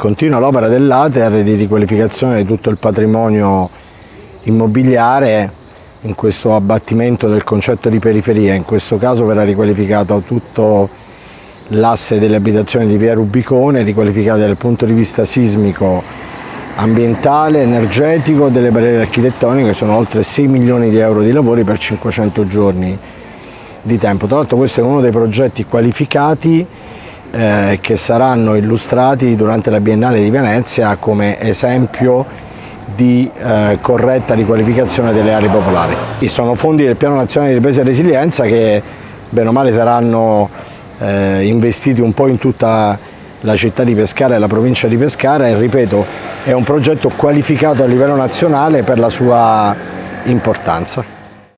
Continua l'opera dell'Ater di riqualificazione di tutto il patrimonio immobiliare in questo abbattimento del concetto di periferia. In questo caso verrà riqualificato tutto l'asse delle abitazioni di via Rubicone, riqualificate dal punto di vista sismico, ambientale, energetico e delle barriere architettoniche. Sono oltre 6 milioni di euro di lavori per 500 giorni di tempo. Tra l'altro questo è uno dei progetti qualificati che saranno illustrati durante la Biennale di Venezia come esempio di corretta riqualificazione delle aree popolari. Sono fondi del Piano Nazionale di Ripresa e Resilienza che bene o male saranno investiti un po' in tutta la città di Pescara e la provincia di Pescara e ripeto è un progetto qualificato a livello nazionale per la sua importanza.